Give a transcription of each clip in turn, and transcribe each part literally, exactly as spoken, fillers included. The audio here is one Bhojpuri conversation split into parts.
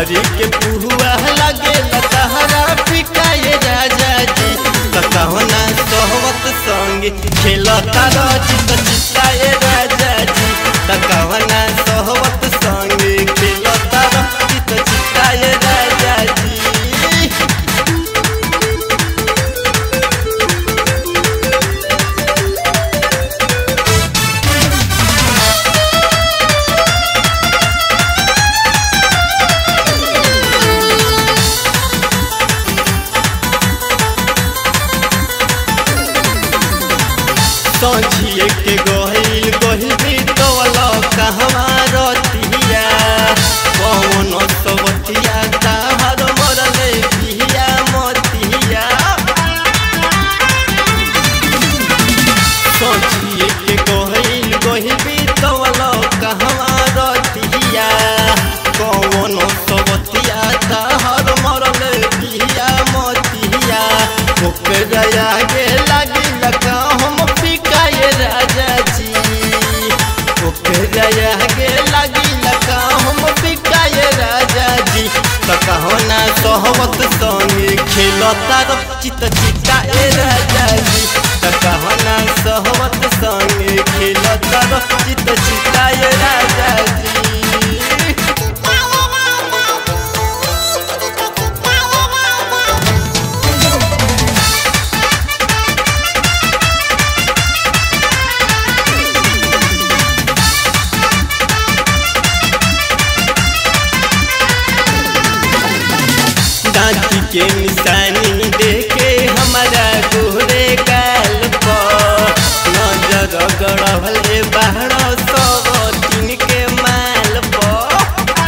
हरी के पुहुआ लगे लतहरा फिका ये राजा जी कहना सोहवत संगे खेलता चित चिता ये राजा जी कहना सोहवत संगे खेलता चित चिता ये राजा जी। सोचिए के गोहिल गोहिल भी तोला कहवा रतिया कौन सोबतिया ताहर मरले पिया मोतिया। सोचिए के गोहिल गोहिल भी तोला कहवा रतिया कौन सोबतिया ताहर मरले पिया मोतिया। ओकरा आगे लागी लगा हम राजा जी ओकरा आगे लगी लगा हम बिकाए राजा जी कहना सोहवत संगे खेलता चित चिता ए राजा जी कहना सोहवत संगे खेलता चित चिता ए राजा जी। दांती के निशानी देखे हमारा गोरे गाल पर नजर गड़बले बाहर सब दिन के माल पर।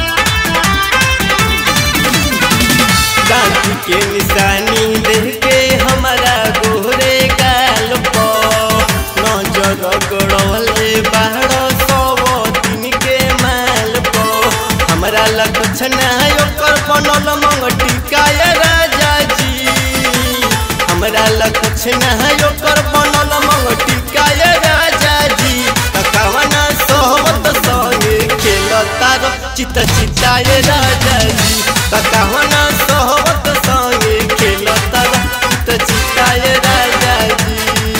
दांती के निशानी देखे हमारा गोरे गाल पर नजर गड़बले बाहर सब दिन के माल पर। हमारा लक्षण ओकर बनल मंगटी काया राजा जी हमरा लक्षण ओकर बनल मंगटी काया राजा जी कहना सोहवत संगे खेलता चित चिता ये राजा जी कहना सोहवत संगे खेलता चित चिता ये राजा जी।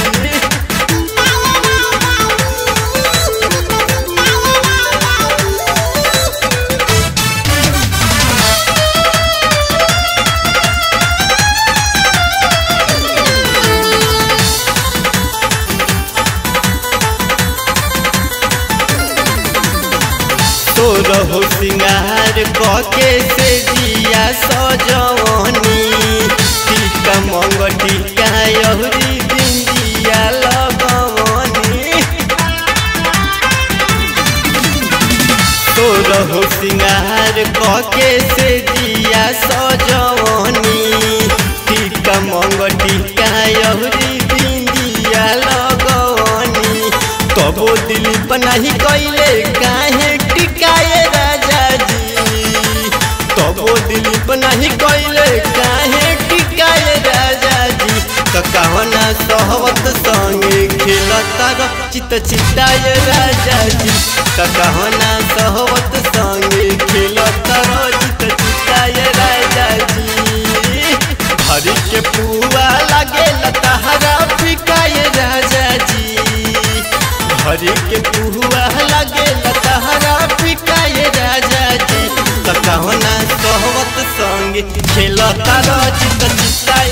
रहो सिंगार कके से दिया सजवनी टीका मंगटी कायरी बिंदिया लगवनी। तो रहो सिंगार कके से दिया सजवनी टीका मंगटी कायरी बिंदिया लगवनी। तबो दिलीप नहीं कैले काहे टिकाए राजा जी तबो दिलीप नहीं कैले काहे टिकाए राजा जी कहना सोहवत संगे खेलता चित चिताए राजा जी कहना सोहवत संगे खेलता चित चिताए राजा जी। हरी के पुआ लगे लतहरा फिकाए राजा जी हरी के पुआ लगे लतहरा फिकाए राजा जी कहना सोहवत संगे खेलता चित चिता